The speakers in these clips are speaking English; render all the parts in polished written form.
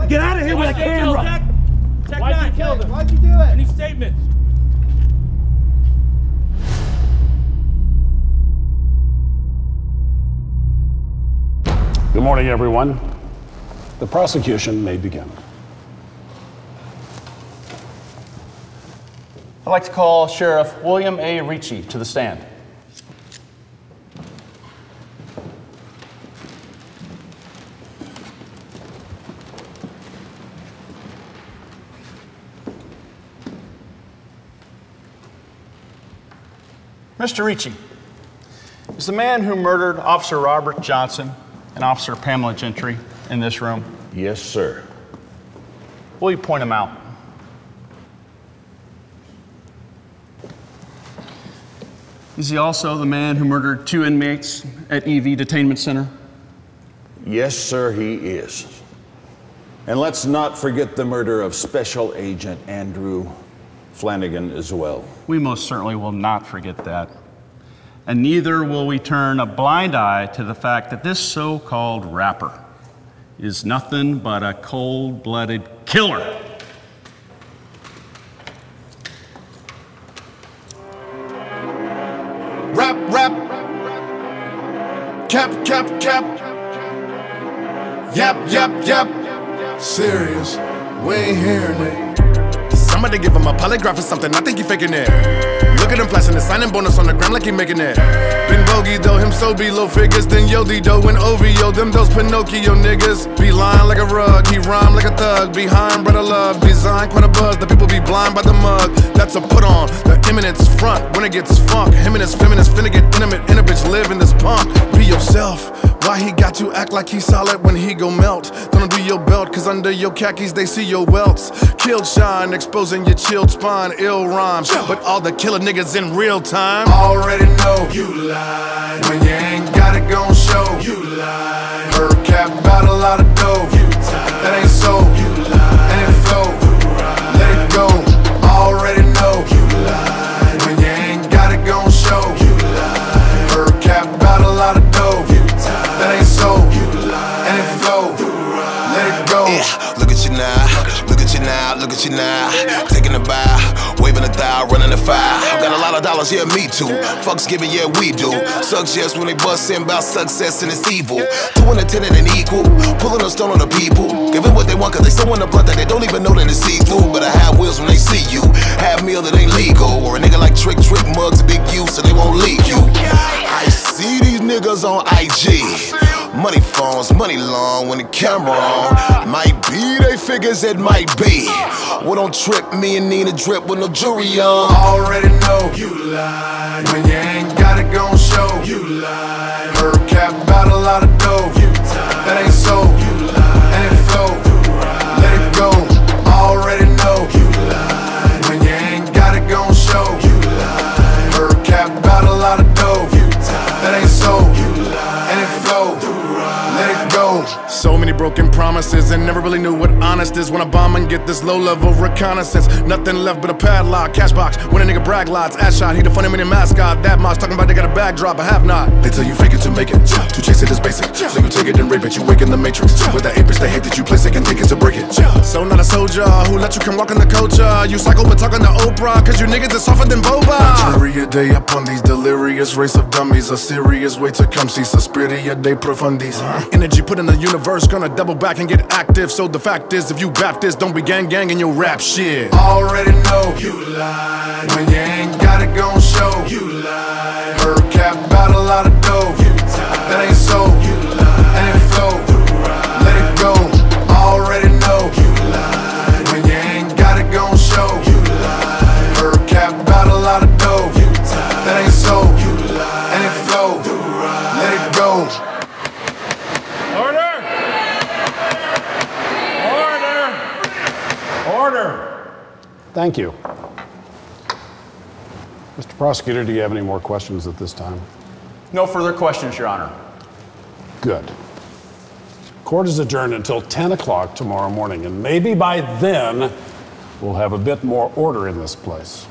Get out of here with a camera! Why'd you kill him? Why'd you do it? Any statements? Good morning, everyone. The prosecution may begin. I'd like to call Sheriff William A. Ricci to the stand. Mr. Ricci, is the man who murdered Officer Robert Johnson and Officer Pamela Gentry in this room? Yes, sir. Will you point him out? Is he also the man who murdered 2 inmates at EV Detainment Center? Yes, sir, he is. And let's not forget the murder of Special Agent Andrew Flanagan as well. We most certainly will not forget that. And neither will we turn a blind eye to the fact that this so-called rapper is nothing but a cold-blooded killer. Rap, cap, yap, serious, we ain't hearing it. Somebody give him a polygraph or something, I think he faking it. Look at him flashing the signing bonus on the gram like he making it. Been bogey though, him so be low figures, then Yodi dough and OVO, them those Pinocchio niggas. Be lying like a rug, he rhyme like a thug, behind brother love, design quite a buzz, the people be blind by the mug. That's a put on, the eminence front, when it gets funk, him and his feminist finna get intimate, in a bitch live in this punk. Be yourself, why he got to act like he solid when he go melt? Don't undo your belt, cause under your khakis they see your welts. Killed shine, exposing your chilled spine, ill rhymes, but all the killer niggas in real time already know you lied. When you ain't got it gon' show, you lied. Heard cap about a lot of dough, you tied. That ain't so, you lied. And it flow, let it go, already know you lied. When you ain't got it gon' show, you lied. Heard cap about a lot of dough, you tied. That ain't so, you lied. And it flow, let it go. Yeah, look at you now, look at you now, look at you now. Taking a bow, waving a thigh, running the fire. Got a lot of dollars, yeah, me too. Fucks giving, yeah, we do. Success when they bust in about success and it's evil. 2 and a 10 and an equal, pulling a stone on the people. Giving what they want cause they still want the blunt that they don't even know that it's see through. But I have wheels when they see you. Have meal that ain't legal. Or a nigga like Trick mugs, big use so they won't leak you. I see these niggas on IG. Money phones, money long when the camera on. Might be they figures, it might be. Well, don't trip me and Nina drip with no jewelry on. Already know you lied. When you ain't got it gon' show, you lied. Heard cap about a lot of dough, you tied. That ain't so, you lied. And it flow, let it go, already know you lied. When you ain't got it gon' show, you lied. Heard cap about a lot of dough, you tied. That ain't so, you lied. And it flow, let it go. So many broken promises and never really knew what honest is. When I bomb and get this low-level reconnaissance, nothing left but a padlock, cash box. When a nigga brag lots, ass shot, he the funny mini mascot. That mosh talking about they got a bag drop, I have not. They tell you fake it to make it, to chase it is basic. So you take it and rape it, you wake in the matrix. With the apis, they hate that you place it, can take it to break it. So not a soldier who let you come walk in the culture. You cycle but talking to Oprah, cause you niggas is softer than boba. Jury a day upon these delirious race of dummies. A serious way to come see Suspiria de profundis. Energy put in the universe, gonna double back and get active. So the fact is, if you Baptist, don't be gang in your rap shit. Already know you lied. When you ain't got it gon' show, you lied. Heard cap about a lot of dough, you tied. That ain't so, you lied. And it flow, let it go, already know you lied. When you ain't got it gon' show, you lied. Heard cap about a lot of dough, you tied. That ain't so, you lied. And it flow, let it go. Order! Thank you. Mr. Prosecutor, do you have any more questions at this time? No further questions, Your Honor. Good. Court is adjourned until 10 o'clock tomorrow morning, and maybe by then we'll have a bit more order in this place.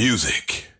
music.